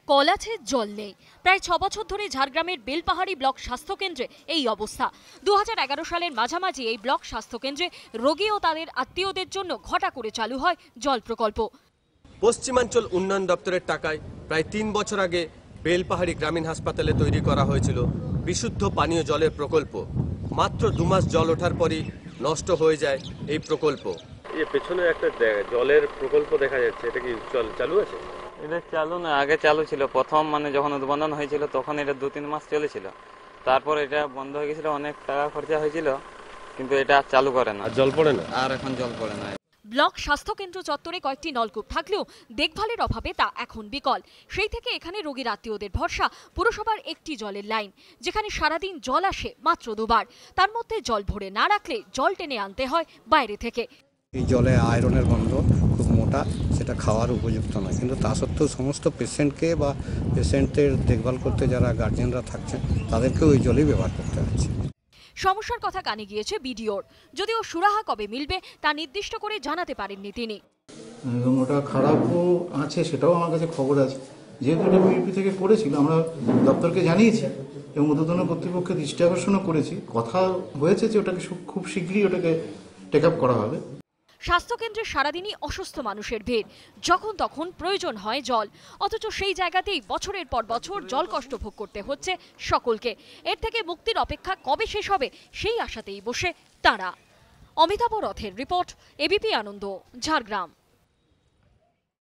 Call আছে, জল নেই। প্রায় 6 বছর ধরে ঝাড়গ্রামের বেলপাহাড়ি ব্লক স্বাস্থ্যকেন্দ্রে এই অবস্থা। 2011 সালের মাঝামাঝি এই ব্লক স্বাস্থ্যকেন্দ্রে রোগী ও তাদের আত্মীয়দের জন্য ঘটা করে চালু হয় জল প্রকল্প। পশ্চিমাঞ্চল উন্নয়ন দপ্তরের টাকায় প্রায় 3 বছর আগে বেলপাহাড়ি গ্রামীণ হাসপাতালে তৈরি করা হয়েছিল বিশুদ্ধ পানীয় জলের প্রকল্প। মাত্র 2 মাস জল ওঠার পরই নষ্ট হয়ে যায় এই প্রকল্প। এই পেছনে একটা জলের প্রকল্প দেখা যাচ্ছে, এটা কি চালু আছে? এটা চালু না, আগে চালু ছিল। প্রথম যখন উদ্বোধন হয়েছিল তখন এটা 2-3 মাস চলেছিল, তারপর এটা বন্ধ হয়ে গেছিল, অনেক টাকা খরচা হয়েছিল, কিন্তু এটা চালু করে না। জল পড়ে না, আর এখন জল পড়ে না। ব্লক স্বাস্থ্যকেন্দ্র চত্বরে কয়েকটি নলকূপ থাকলেও দেখভালের অভাবে তা এখন বিকল। সেই থেকে এখানে রোগীর আত্মীয়দের ভরসা পুরসভার একটি জলের লাইন, যেখানে সারাদিন জল আসে মাত্র 2 বার। তার মধ্যে জল ভরে না রাখলে জল টেনে আনতে হয় বাইরে থেকে। এই জলে আয়রনের গন্ধ খুব মোটা, সেটা খাওয়ার উপযুক্ত নয়। কিন্তু তা সত্ত্বেও সমস্ত পেশেন্টকে বা পেশেন্টের দেখভাল করতে যারা গার্জিয়ানরা থাকছেন তাদেরকেও ওই জলই ব্যবহার করতে হচ্ছে। সমস্যার কথা কানে গিয়েছে বিডিওর, যদিও সুরাহা কবে মিলবে তা নির্দিষ্ট করে জানাতে পারেননি তিনি। ওটা খারাপও আছে, সেটাও আমার কাছে খবর আছে। যেহেতু এটা বিউপি থেকে করেছিল, আমরা দপ্তরকে জানিয়েছি এবং ঊর্ধ্বতন কর্তৃপক্ষের দৃষ্টি আকর্ষণও করেছি। কথা হয়েছে যে ওটাকে খুব শীঘ্রই ওটাকে টেক আপ করা হবে। স্বাস্থ্যকেন্দ্রে সারাদিনই অসুস্থ মানুষের ভিড়, যখন তখন প্রয়োজন হয় জল, অথচ সেই জায়গাতেই বছরের পর বছর জল কষ্ট ভোগ করতে হচ্ছে সকলকে। এর থেকে মুক্তির অপেক্ষা কবে শেষ হবে সেই আশাতেই বসে তারা। অমিতাভ রথের রিপোর্ট, এবিপি আনন্দ, ঝাড়গ্রাম।